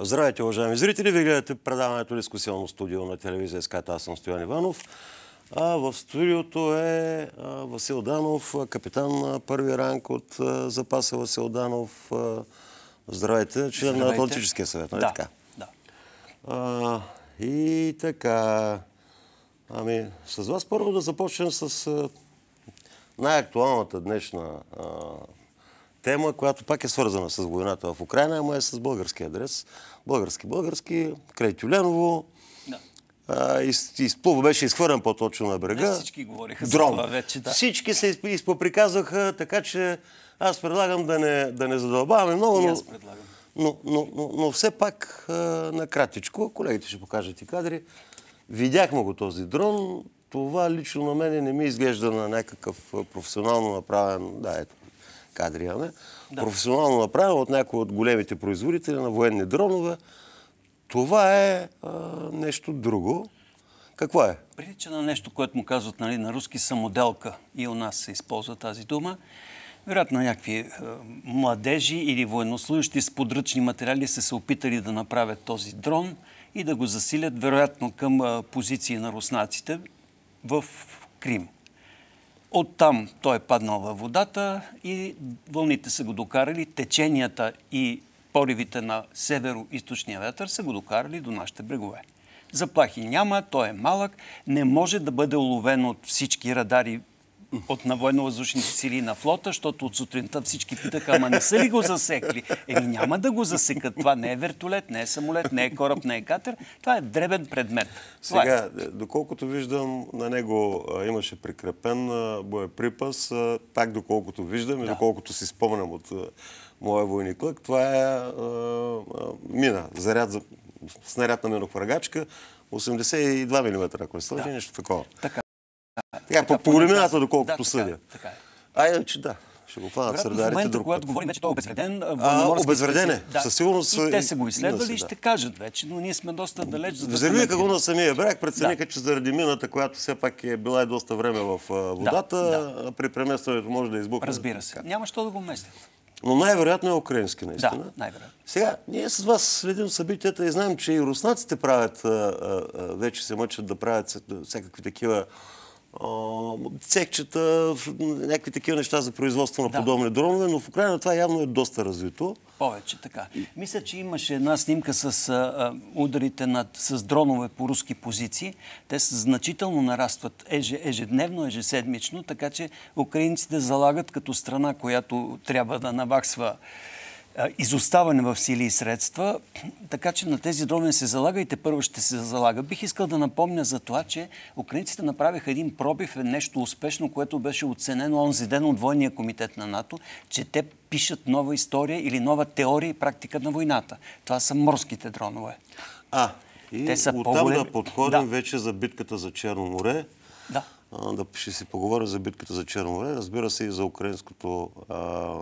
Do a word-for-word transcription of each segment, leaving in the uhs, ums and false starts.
Здравейте, уважаеми зрители! Вие гледате предаването Дискусионно студио на телевизия СКАТ. Аз съм Стоян Иванов. А в студиото е а, Васил Данов, капитан на първи ранг от а, запаса Васил Данов. А, здравейте, член на Атлантическия съвет, нали да, така? Да. А, и така... Ами, с вас първо да започнем с а, най-актуалната днешна а, тема, която пак е свързана с войната в Украйна, ама е с български адрес. Български-български, край Тюленово. Да. А, из, изплува, беше изхвърлен по-точно на брега. Не всички говориха за това вече. Да. Всички се изпоприказваха, така че аз предлагам да не, да не задълбаваме много, но, но, но, но, но все пак а, накратичко, колегите ще покажат и кадри. Видяхме го този дрон. Това лично на мене не ми изглежда на някакъв професионално направен... Да, ето, кадри имаме. Да. Професионално направен от някои от големите производители на военни дронове. Това е а, нещо друго. Какво е? Прилича на нещо, което му казват, нали, на руски самоделка. И у нас се използва тази дума. Вероятно някакви е, младежи или военнослужащи с подръчни материали са се опитали да направят този дрон и да го засилят, вероятно, към е, позиции на руснаците в Крим. Оттам той е паднал във водата и вълните са го докарали, теченията и поривите на северо-источния вятър са го докарали до нашите брегове. Заплахи няма, той е малък, не може да бъде уловен от всички радари от на военно-въздушните сили на флота, защото от сутринта всички питаха, ама не са ли го засекли? Еми няма да го засекат. Това не е вертолет, не е самолет, не е кораб, не е катер. Това е дребен предмет. Сега, е. доколкото виждам, на него а, имаше прикрепен а, боеприпас. А, так доколкото виждам да. и доколкото си спомням от а, моя войник лък, това е а, а, мина, заряд за снаряд на минохвъргачка, осемдесет и два милиметра, ако не слъжи, да. нещо такова. Така. Така, по, по големината, доколкото да, съдя. Така е. Айде, че да. Ще го фанат средарите друг път. В момента, когато говорим, вече той е обезвреден. А, обезвреден е. Да. Със сигурност. И те са го изследвали и ще кажат вече, но ние сме доста далеч. За да взривиха го на самия бряг, прецениха, да. че заради мината, която все пак е била и доста време в водата, да, да. при преместването може да избухне. Разбира се. Няма що да го местят. Но най-вероятно е украински, наистина. Да, най-вероятно. Сега, ние с вас следим събитията и знаем, че и руснаците правят, а, а, вече се мъчат да правят всякакви такива цехчета, някакви такива неща за производство на да. подобни дронове, но в Украйна това явно е доста развито. Повече така. Мисля, че имаше една снимка с а, ударите над, с дронове по руски позиции. Те значително нарастват еж, ежедневно, ежеседмично, така че украинците залагат като страна, която трябва да наваксва изоставане в сили и средства, така че на тези дронове се залага и те първо ще се залага. Бих искал да напомня за това, че украинците направиха един пробив, нещо успешно, което беше оценено онзи ден от Военния комитет на НАТО, че те пишат нова история или нова теория и практика на войната. Това са морските дронове. А, и те са оттам да подходим да. вече за битката за Черно море. Да. Да ще си поговоря за битката за Черно море, разбира се и за украинското а,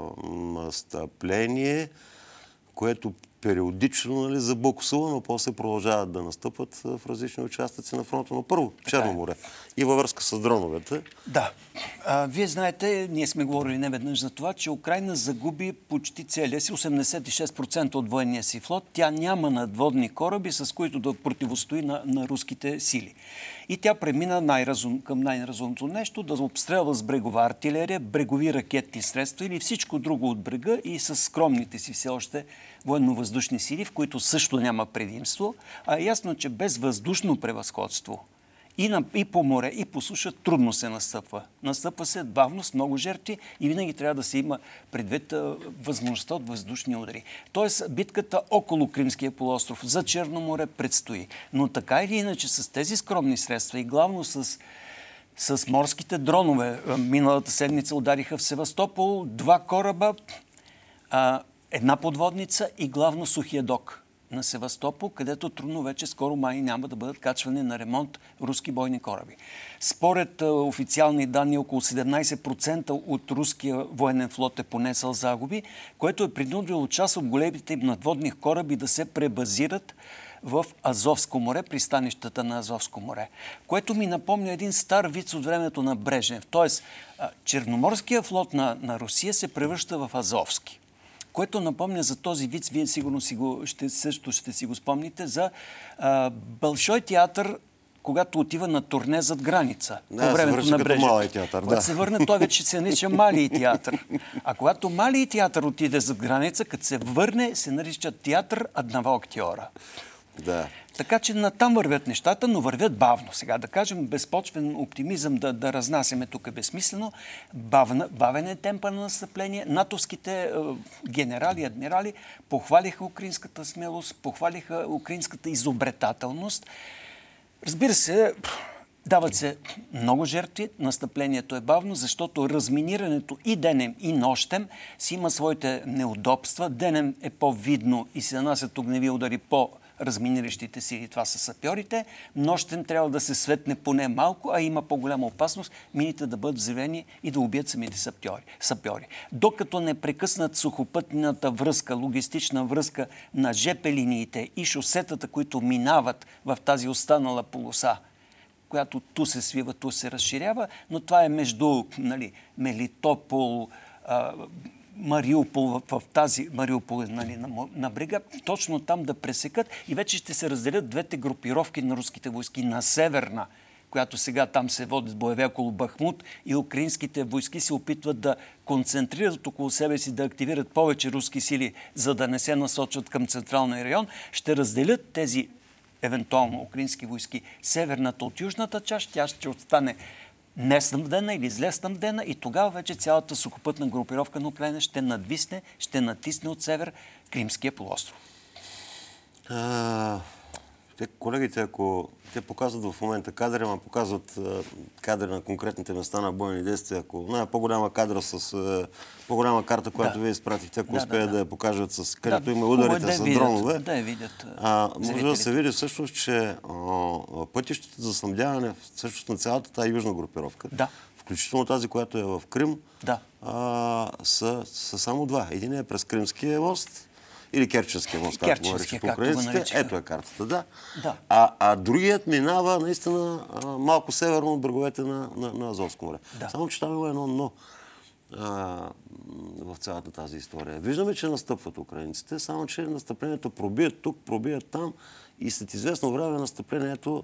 настъпление, което периодично, нали, забуксува, но после продължават да настъпват в различни участъци на фронта. Но първо, Черно море и във връзка с дроновете. Да. А, вие знаете, ние сме говорили неведнъж за това, че Украйна загуби почти целия си, осемдесет и шест процента от военния си флот. Тя няма надводни кораби, с които да противостои на, на руските сили. И тя премина най-разум, към най-разумното нещо, да обстрелва с брегова артилерия, брегови ракетни средства или всичко друго от брега и с скромните си все още военно-въздушни сили, в които също няма предимство, а е ясно, че без въздушно превъзходство и, на, и по море, и по суша трудно се настъпва. Настъпва се бавно, с много жертви и винаги трябва да се има предвид а, възможността от въздушни удари. Тоест, битката около Кримския полуостров за Черно море предстои. Но така или иначе с тези скромни средства и главно с, с морските дронове, миналата седмица удариха в Севастопол два кораба, а, една подводница и главно сухия док на Севастопол, където трудно вече скоро май няма да бъдат качвани на ремонт руски бойни кораби. Според а, официални данни, около седемнайсет процента от руския военен флот е понесъл загуби, което е принудило част от големите им надводни кораби да се пребазират в Азовско море, пристанищата на Азовско море. Което ми напомня един стар виц от времето на Брежнев. Тоест, а, Черноморския флот на, на Русия се превръща в Азовски. Което напомня за този виц, вие сигурно си го, ще, също ще си го спомните, за а, Бълшой театър, когато отива на турне зад граница. Да, по времето се на като Брежнев. Малий театър, Когато да. се върне, той вече се нарича Малий театър. А когато Малий театър отиде зад граница, като се върне, се нарича театър Аднава актьора. Да. Така че натам вървят нещата, но вървят бавно. Сега да кажем безпочвен оптимизъм да, да разнасяме тук е безсмислено. Бавна, бавен е темпа на настъпление. натовските е, генерали, адмирали похвалиха украинската смелост, похвалиха украинската изобретателност. Разбира се, дават се много жертви, настъплението е бавно, защото разминирането и денем, и нощем си има своите неудобства. Денем е по-видно и се нанасят огневи удари по разминиращите сили, това са сапьорите. Нощем трябва да се светне поне малко, а има по-голяма опасност мините да бъдат взривени и да убият самите сапьори. сапьори. Докато не прекъснат сухопътната връзка, логистична връзка на жепе линиите и шосетата, които минават в тази останала полоса, която ту се свива, ту се разширява, но това е между, нали, Мелитопол, а, Мариупол, в, в тази Мариупол, нали, на, на брега, точно там да пресекат и вече ще се разделят двете групировки на руските войски. На северна, която сега там се водят боеве около Бахмут, и украинските войски се опитват да концентрират около себе си, да активират повече руски сили, за да не се насочат към централния район, ще разделят тези евентуално украински войски северната от южната част, тя ще остане неснабдена или зле снабдена и тогава вече цялата сухопътна групировка на Украина ще надвисне, ще натисне от север Кримския полуостров. А, те, колегите, ако те показват в момента кадри, ама показват а, кадри на конкретните места на бойни действия, ако на по-голяма кадра с а, по-голяма карта, която да. вие изпратихте, ако да, успеят да, да, да я покажат с където да, има ударите да с видят, дронове, да я видят, а, може зрителите. да се види всъщност, че а, пътищата за снабдяване всъщност на цялата тази южна групировка, да. включително тази, която е в Крим, да. а, са, са само два. Един е през Кримския мост, или Керченския мост, както го наричат украинците. Ето е картата, да. да. А, а другият минава наистина а, малко северно от бреговете на, на, на Азовско море. Да. Само, че там има едно но а, в цялата тази история. Виждаме, че настъпват украинците, само, че настъплението пробият тук, пробият там и след известно време настъплението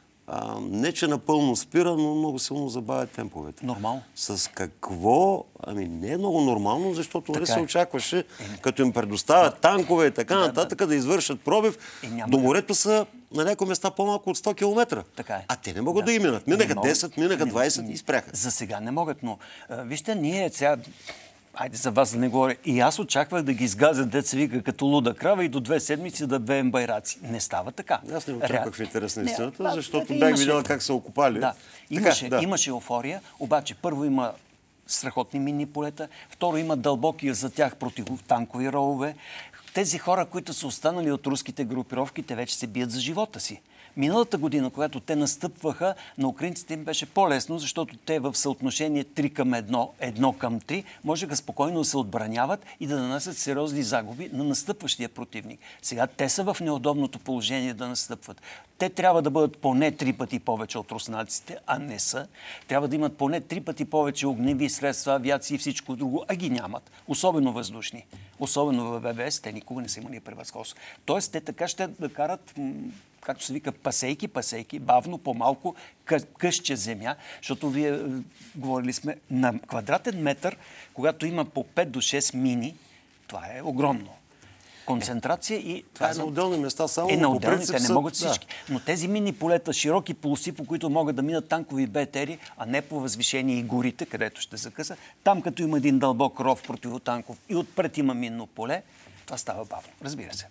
А, не, че напълно спира, но много силно забавят темповете. Нормално. С какво? Ами не е много нормално, защото не се е. очакваше, като им предоставят да. танкове и така да, нататък, да. да извършат пробив. няма... До морето са на някои места по-малко от сто километра. Така е. А те не могат да, да им минат. Минаха не десет, минаха не, двайсет не, и спряха. За сега не могат, но а, вижте, ние сега... Айде за вас да не говоря. И аз очаквах да ги изгазят, деца вика, като луда крава и до две седмици да беем байраци. Не става така. Аз не очаквах в интерес на истината, не, защото да, бях имаше... видял как са окупали. Да, имаше, така, да. имаше еуфория, обаче първо има страхотни минни полета, второ има дълбоки за тях противотанкови ровове. Тези хора, които са останали от руските групировки, те вече се бият за живота си. Миналата година, когато те настъпваха, на украинците им беше по-лесно, защото те в съотношение три към едно, едно към три, можеха спокойно да се отбраняват и да нанасят сериозни загуби на настъпващия противник. Сега те са в неудобното положение да настъпват. Те трябва да бъдат поне три пъти повече от руснаците, а не са. Трябва да имат поне три пъти повече огневи средства, авиации и всичко друго, а ги нямат. Особено въздушни. Особено в ВВС, те никога не са имали превъзходство. Тоест, те така ще да карат, както се вика, пасейки, пасейки, бавно, по-малко, къща земя, защото вие е, говорили сме на квадратен метър, когато има по пет до шест мини, това е огромно. Концентрация и... Това е на отделни места, само е, на по отделни, принцип те не са... могат всички. Да. Но тези мини полета, широки полоси, по които могат да минат танкови БТРи, а не по възвишение и горите, където ще закъса, там като има един дълбок ров противотанков и отпред има минно поле, това става бавно. Разбира се.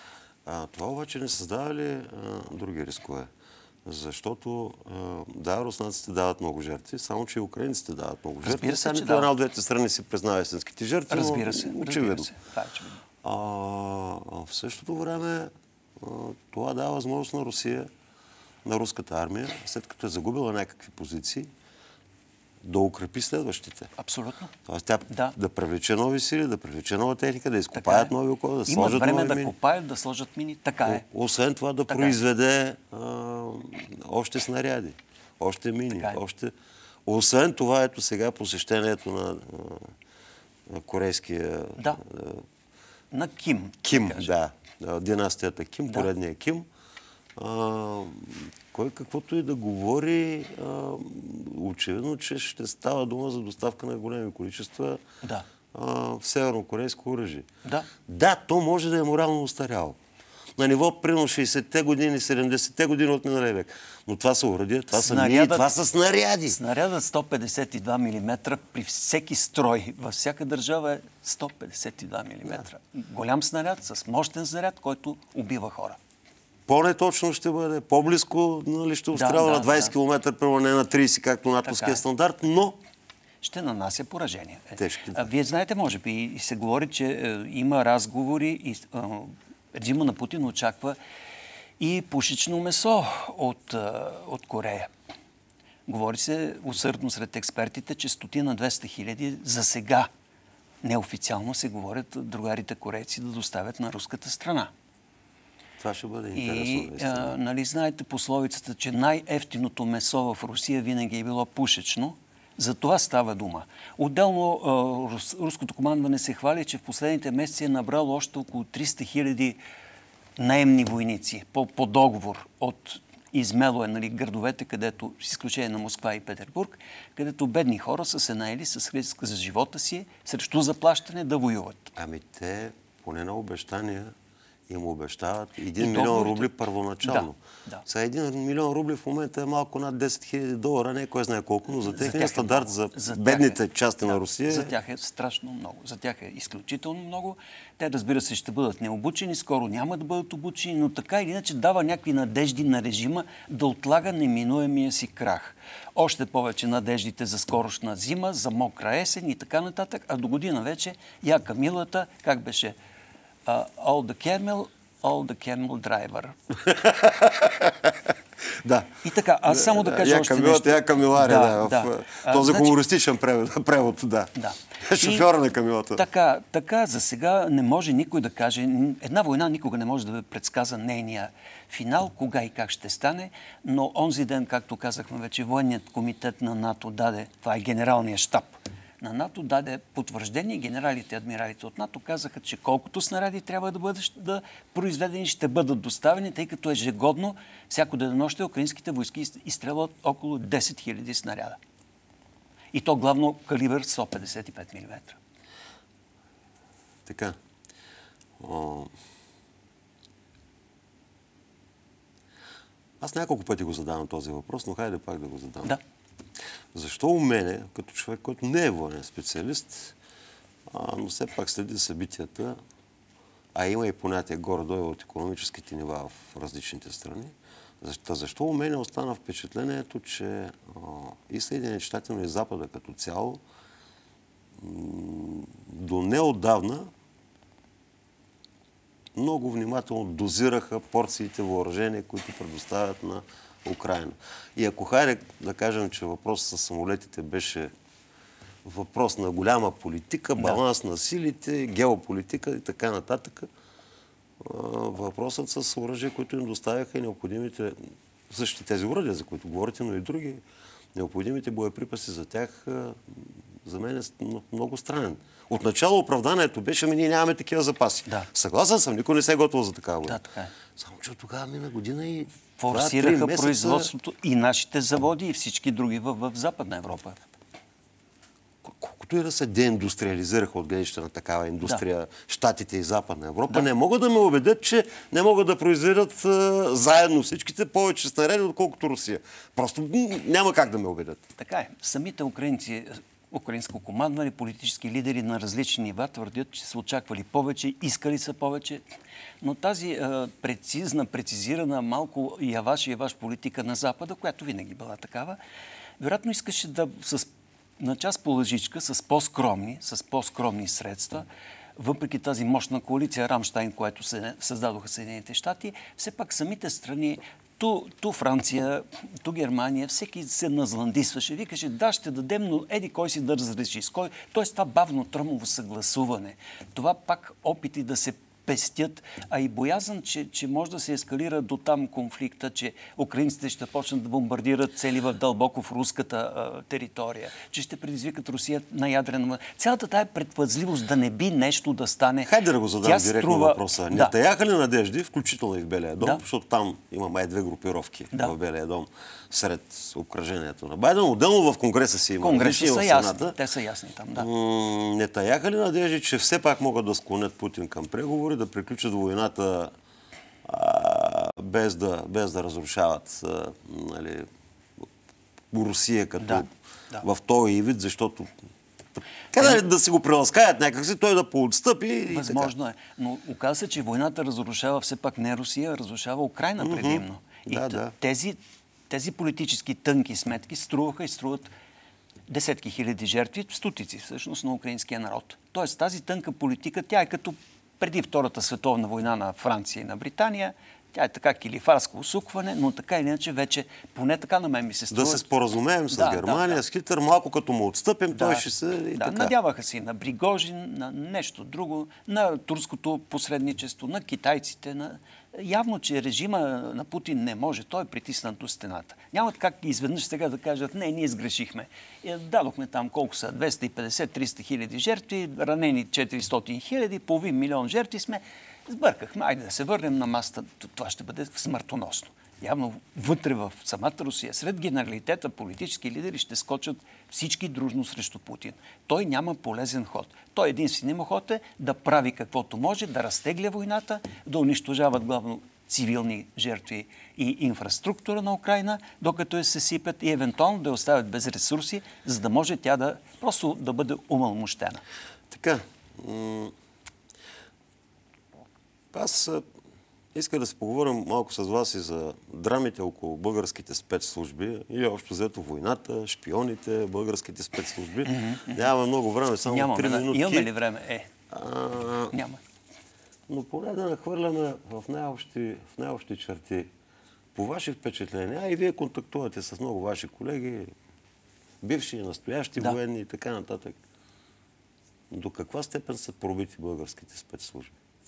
А, това обаче не създава ли а, други рискове? Защото, а, да, руснаците дават много жертви, само че и украинците дават много жертви. Разбира се, нито една от двете страни си признава истинските жертви, разбира се, но очевидно. разбира се. Това е очевидно. А, а в същото време а, това дава възможност на Русия, на руската армия, след като е загубила някакви позиции, да укрепи следващите. Абсолютно. Тоест тя да. да привлече нови сили, да привлече нова техника, да изкопаят е. нови около, да Имат сложат време нови да мини. копаят, да сложат мини. Така е. Освен това да така произведе а, още снаряди, още мини, е. още... Освен това, ето сега посещението на, на корейския да. на Ким. Ким, да, да. Династията Ким, да. поредния Ким. А, кой каквото и да говори, а, очевидно, че ще става дума за доставка на големи количества да. а, севернокорейско оръжие. Да. Да, то може да е морално устаряло. На ниво, примерно, шейсетте години, седемдесетте години от миналия век. Но това са оръдия, това са мини, това са снаряди. Снарядът сто петдесет и два милиметра при всеки строй във всяка държава е сто петдесет и два милиметра. Да. Голям снаряд с мощен заряд, който убива хора. По-неточно ще бъде, по-близко, нали, ще обстрелва да, на да, двайсет да. километра, примерно не на трийсет, както натовския е. стандарт, но ще нанася поражение. Тежки, да. А, вие знаете, може би, и се говори, че е, има разговори и е, режима на Путин очаква и пушечно месо от, е, от Корея. Говори се усърдно сред експертите, че стотина двеста хиляди за сега неофициално се говорят другарите корейци да доставят на руската страна. Това ще бъде интересно. И а, нали, знаете пословицата, че най-ефтиното месо в Русия винаги е било пушечно. За това става дума. Отделно а, рус, руското командване се хвали, че в последните месеци е набрало още около триста хиляди наемни войници по, по договор от измело е, нали, градовете, където, с изключение на Москва и Петербург, където бедни хора са се наели с риск за живота си, срещу заплащане да воюват. Ами те, поне на обещания, им обещават един милион рубли първоначално. Да, да. Сега един милион рубли в момента е малко над десет хиляди долара, не кой знае колко, но за техния стандарт, за, за бедните е, части да, на Русия... За тях е страшно много. За тях е изключително много. Те, разбира се, ще бъдат необучени, скоро няма да бъдат обучени, но така или иначе дава някакви надежди на режима да отлага неминуемия си крах. Още повече надеждите за скорошна зима, за мокра есен и така нататък, а до година вече яка милата, как беше... Uh, all the camel, all the camel driver. Да. И така, аз само да кажа я още камилата, нещо. Я камиларя, да, да, да. в а, този значи... хумористичен превод, превод да. да. Шофьора на камилата. Така, така, за сега не може никой да каже, една война никога не може да предсказа нейния финал, кога и как ще стане, но онзи ден, както казахме вече, военният комитет на НАТО даде, това е генералният щаб на НАТО, даде потвърждение. Генералите и адмиралите от НАТО казаха, че колкото снаряди трябва да бъдат да произведени, ще бъдат доставени, тъй като ежегодно всяко денонощие украинските войски изстрелват около десет хиляди снаряда. И то главно калибър сто петдесет и пет милиметра. Така. О... Аз няколко пъти го задавам този въпрос, но хайде пак да го задам. Да. Защо у мене, като човек, който не е военен специалист, а, но все пак следи събитията, а има и понятие горе-долу от икономическите нива в различните страни, защо, защо у мене остана впечатлението, че а, и Съединените щати, но и Запада като цяло, до неотдавна много внимателно дозираха порциите въоръжение, които предоставят на Украина. И ако хайде да кажем, че въпросът с самолетите беше въпрос на голяма политика, баланс да. на силите, геополитика и така нататък, въпросът с оръжие, които им доставяха и необходимите, същите тези оръжия, за които говорите, но и други, необходимите боеприпаси за тях, за мен е много странен. Отначало оправданието беше, ами ние нямаме такива запаси. Да. Съгласен съм, никой не се е готвил за такава година. Да, така е. Само, че от тогава мина година и форсираха месеца... производството и нашите заводи, и всички други в, в Западна Европа. Колкото и да се деиндустриализираха от гледаща на такава индустрия, да. Щатите и Западна Европа, да. Не могат да ме убедят, че не могат да произведат а, заедно всичките повече снаряди, отколкото Русия. Просто няма как да ме убедят. Така е. Самите украинци, украинско командване, политически лидери на различни нива твърдят, че са очаквали повече, искали са повече. Но тази а, прецизна, прецизирана, малко яваш и яваш политика на Запада, която винаги била такава, вероятно искаше да с, на част по лъжичка, с по-скромни, с по-скромни средства, въпреки тази мощна коалиция Рамштайн, която се създадоха Съединените щати, все пак самите страни, ту, ту Франция, ту Германия, всеки се назландисваше, викаше, да, ще дадем, но еди кой си да разреши. С кой... Тоест това бавно, тромово съгласуване. Това пак опити да се пестят, а и боязън, че, че може да се ескалира до там конфликта, че украинците ще почнат да бомбардират цели в дълбоко в руската а, територия, че ще предизвикат Русия на ядрена. Цялата тая предпазливост да не би нещо да стане. Хайде да го задам тя директно струва... въпроса. Не да. таяха ли надежди, включително и в Белия дом, Да. защото там има май две групировки Да. в Белия дом сред обкръжението на Байден. Отделно в Конгреса си има. Конгреса са в ясни. Сената. Те са ясни там, да. М- не таяха ли надежди, че все пак могат да склонят Путин към преговори, да приключат войната а, без, да, без да разрушават а, нали, Русия като Да, да. в този вид, защото къде да си го приласкаят някакси, той да поотстъпи и Възможно е. Но оказа се, че войната разрушава все пак не Русия, разрушава Украйна предимно. И Да, да. Тези, тези политически тънки сметки струваха и струват десетки хиляди жертви, стотици всъщност на украинския народ. Тоест тази тънка политика, тя е като преди Втората световна война на Франция и на Британия. Тя е така килифарско усукване, но така или иначе вече, поне така на мен ми се струва. да се споразумеем с Да, Германия, да, да. с Хитлер, малко като му отстъпим, Да, той ще се и да, така. надяваха си на Пригожин, на нещо друго, на турското посредничество, на китайците. На... Явно, че режима на Путин не може. Той е притиснат до стената. Няма как изведнъж сега да кажат, не, ние сгрешихме. И дадохме там колко са, двеста и петдесет до триста хиляди жертви, ранени четиристотин хиляди, половин милион жертви сме. Сбъркахме, айде да се върнем на масата. Това ще бъде смъртоносно. Явно вътре в самата Русия, сред генералитета, политически лидери ще скочат всички дружно срещу Путин. Той няма полезен ход. Той единственият му ход е да прави каквото може, да разтегля войната, да унищожават главно цивилни жертви и инфраструктура на Украйна, докато я се сипят и евентуално да я оставят без ресурси, за да може тя да просто да бъде умалмощена. Така. Аз иска да се поговорим малко с вас и за драмите около българските спецслужби или общо взето войната, шпионите, българските спецслужби. Mm-hmm. Нямаме много време, само Нямаме, три да. минутки. Имаме ли време? Е. А... Няма. Но поне да нахвърляме в най-общи, в най-общи черти. По ваши впечатления, а и вие контактувате с много ваши колеги, бивши и настоящи да. военни и така нататък. До каква степен са пробити българските спецслужби?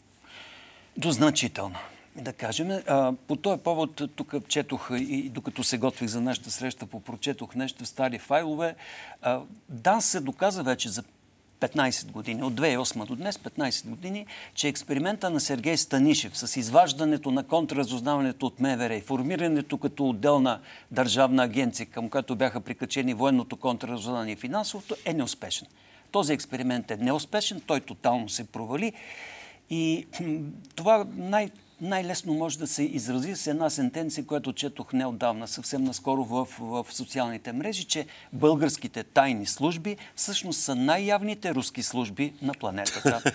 До значително. Да кажем, а, по този повод тук четох и докато се готвих за нашата среща, попрочетох нещо в стари файлове. А, ДАНС се доказа вече за петнайсет години, от две хиляди и осма до днес, петнайсет години, че експеримента на Сергей Станишев с изваждането на контрразузнаването от МВР и формирането като отделна държавна агенция, към която бяха прикачени военното контрразузнаване и финансовото, е неуспешен. Този експеримент е неуспешен, той тотално се провали. И това най- най-лесно може да се изрази с една сентенция, която четох неотдавна, съвсем наскоро в, в социалните мрежи, че българските тайни служби всъщност са най-явните руски служби на планетата.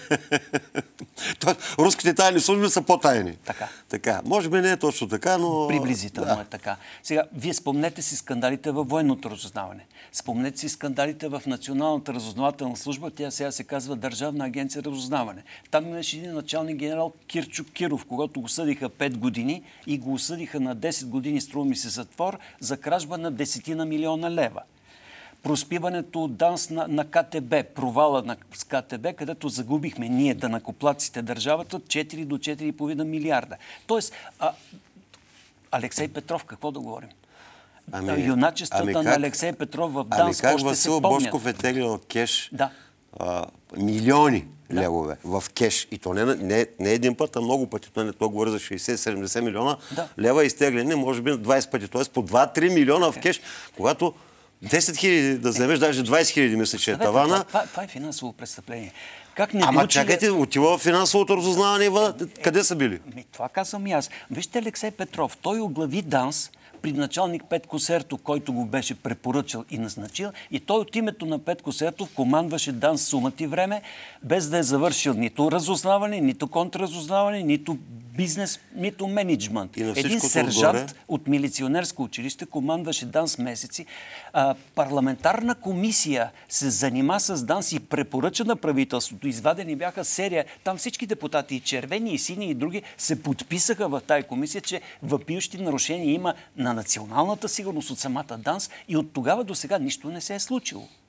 Руските тайни служби са по-тайни. Така. Така. Може би не е точно така, но... Приблизително да. е така. Сега, вие спомнете си скандалите във военното разузнаване. Спомнете си скандалите в Националната разузнавателна служба. Тя сега се казва Държавна агенция разузнаване. Там имаше един началник генерал Кирчо Киров, когато го съдиха пет години и го осъдиха на десет години, струва ми се, затвор за кражба на десетина милиона лева. Проспиването от ДАНС на, на КТБ, провала на с КТБ, където загубихме ние, данъкоплатците, държавата, четири до четири и половина милиарда. Тоест, а, Алексей Петров, какво да говорим? Ами, Юначествата ами на как, Алексей Петров в ами ДАНС как още Васил се помнят. Божков е теглил кеш Да. а, милиони да. левове в кеш. И то не, не, не един път, а много пъти. То не то говори за шейсет-седемдесет милиона да. лева изтегляне, може би двайсет пъти. Т.е. по два-три милиона в кеш, когато десет хиляди да вземеш, даже двайсет хиляди мисля, че е тавана. Това, това, това е финансово престъпление. Как не Ама учили... чакайте, отива в финансовото разузнаване. Е, къде са били? Ми, това казвам и аз. Вижте Алексей Петров, той оглави ДАНС при началник Петко Сертов, който го беше препоръчал и назначил. И той от името на Петко Сертов командваше ДАНС сума ти време, без да е завършил нито разузнаване, нито контразузнаване, нито бизнес, нито менеджмент. Един сержант отгоре... от милиционерско училище командваше ДАНС месеци. А, парламентарна комисия се занима с ДАНС и препоръча на правителството. Извадени бяха серия. Там всички депутати, и червени, и сини, и други, се подписаха в тая комисия, че въпиющи нарушения има на националната сигурност от самата ДАНС и от тогава до сега нищо не се е случило.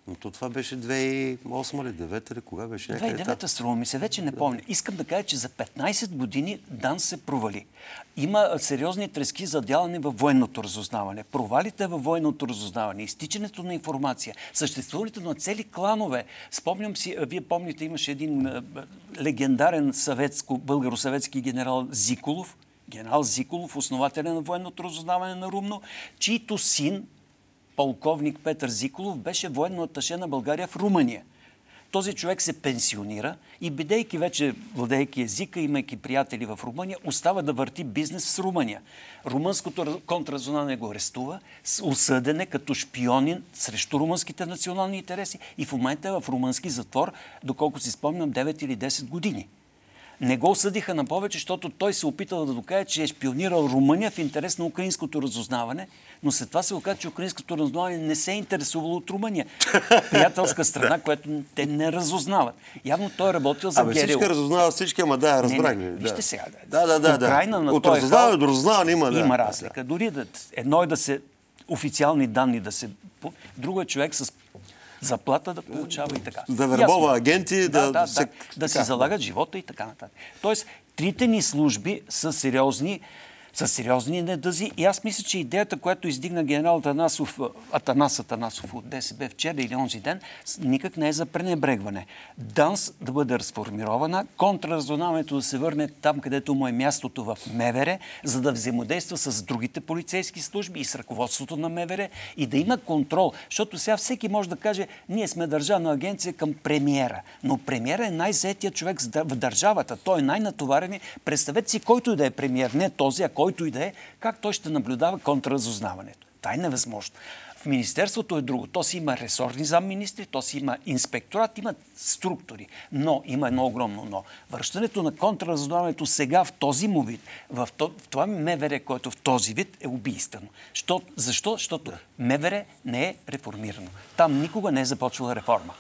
Но то това беше две хиляди и осма или девета или кога беше? две хиляди и девета струва ми се, вече не помня. Искам да кажа, че за петнайсет години ДАНС се провали. Има сериозни трески за дялане във военното разузнаване. Провалите във военното разузнаване, изтичането на информация, съществуването на цели кланове. Спомням си, вие помните, имаше един е, легендарен съветско, българо-съветски генерал Зиколов, генерал Зиколов, основателя на военното разузнаване на Румно, чийто син, полковник Петър Зиколов, беше военно аташе на България в Румъния. Този човек се пенсионира и, бидейки вече владейки езика, имайки приятели в Румъния, остава да върти бизнес с Румъния. Румънското контраразузнаване го арестува, осъден е като шпионин срещу румънските национални интереси и в момента е в румънски затвор, доколко си спомням, девет или десет години. Не го осъдиха на повече, защото той се опитал да докаже, че е шпионирал Румъния в интерес на украинското разузнаване, но след това се оказа, че украинското разузнаване не се е интересувало от Румъния. Приятелска страна, която те не разузнават. Явно той е работил за Абе, ГРУ. всички разузнават, всички, ама да, разбрах ви. Вижте Да. сега. Да, да, да. Украина на От този разузнаване хал до разузнаване има, да. има разлика. Дори да, едно е да се официални данни да се... Друго е човек с заплата да получава и така. Да вербова агенти, да, да... да, се... да, да си залагат живота и така нататък. Тоест, трите ни служби са сериозни, са сериозни недъзи и аз мисля, че идеята, която издигна генерал Атанасов, Атанас Атанасов от ДСБ вчера или онзи ден, никак не е за пренебрегване. ДАНС да бъде разформирована, контраразузнаването да се върне там, където му е мястото в МВР, за да взаимодейства с другите полицейски служби и с ръководството на МВР и да има контрол, защото сега всеки може да каже, ние сме държавна агенция към премиера, но премиера е най-заетия човек в държавата, той е най-натоварен. Представете си, който и да е премиер, не този, а който и да е, как той ще наблюдава контраразузнаването. Това е невъзможно. В министерството е друго. То си има ресорни замминистри, то си има инспекторат, има структури. Но, има едно огромно но. Връщането на контраразузнаването сега в този му вид, в това МВР, което в този вид е убийствено. Що, защо? Защото МВР не е реформирано. Там никога не е започвала реформа.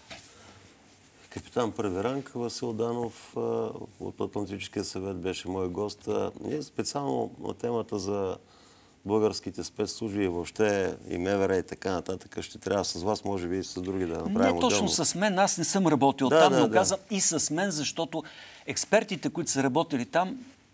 Капитан първи ранг Васил Данов от Атлантическия съвет беше мой гост. Ние специално на темата за българските спецслужби и въобще и МВР и така нататък ще трябва с вас, може би и с други да направим Не точно отделно. с мен, аз не съм работил да, там, да, но да. казвам и с мен, защото експертите, които са работили там,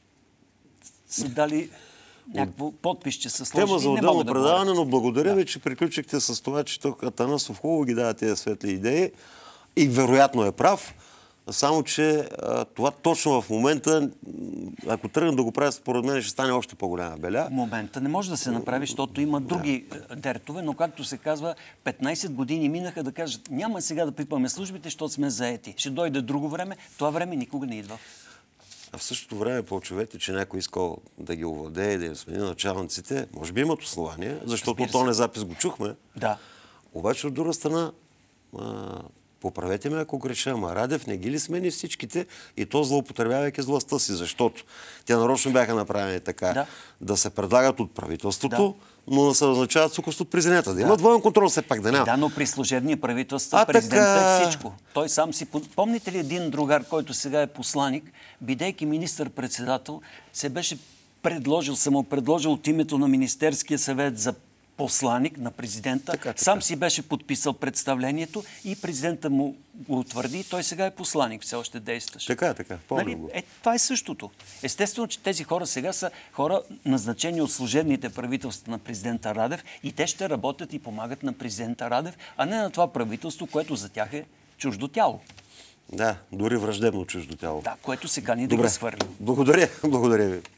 са дали някакво подписче са сложили. Тема за не отделно мога да предаване, говоря. но благодаря Да. ви, че приключихте с това, че тук Атанасов хубаво ги дава тези светли идеи и вероятно е прав. Само, че а, това точно в момента, ако тръгнат да го правят, според мен ще стане още по-голяма беля. В момента не може да се направи, защото има други да. дертове, но както се казва, петнайсет години минаха да кажат, няма сега да пипаме службите, защото сме заети. Ще дойде друго време, това време никога не идва. А в същото време по-човете, че някой искал да ги овладее и да им смени началниците, може би имат основания, защото този запис го чухме. Да. Обаче от друга страна, а, поправете ме, ако греша, ама Радев не ги ли смени всичките и то злоупотребявайки с властта си, защото те нарочно бяха направени така, да, да се предлагат от правителството, да. но да се назначават сукост от президента. Да, да. Има двоен контрол, все пак да няма. Да, но при служебни правителства а, президента така... е всичко. Той сам си... Помните ли един другар, който сега е посланик, бидейки министър-председател, се беше предложил, самопредложил от името на Министерския съвет за посланик на президента. Така, така. Сам си беше подписал представлението и президента му го утвърди и той сега е посланик, все още действащ. Така, така. Помня Нали? го. Е, това е същото. Естествено, че тези хора сега са хора назначени от служебните правителства на президента Радев и те ще работят и помагат на президента Радев, а не на това правителство, което за тях е чуждо тяло. Да, дори враждебно чуждо тяло. Да, което се кани да го свърли. Благодаря. Благодаря ви.